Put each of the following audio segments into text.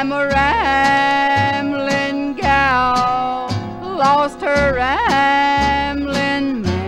I'm a rambling gal, lost her rambling man.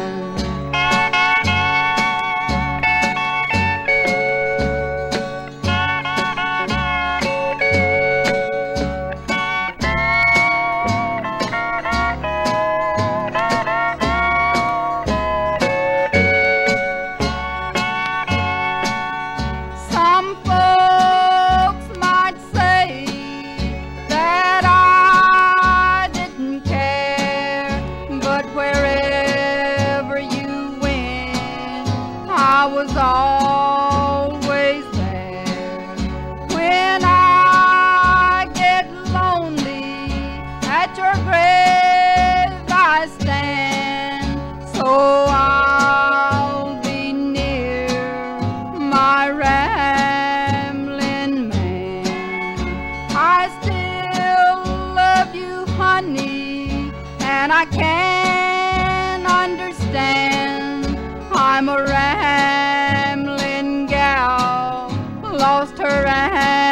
Some folks might say that I didn't care, but wherever you went, I was always there. When I get lonely, at your grave I stand, so I'll be near my rambling man. I still love you, honey, and I can't understand. I'm a rambling gal, lost her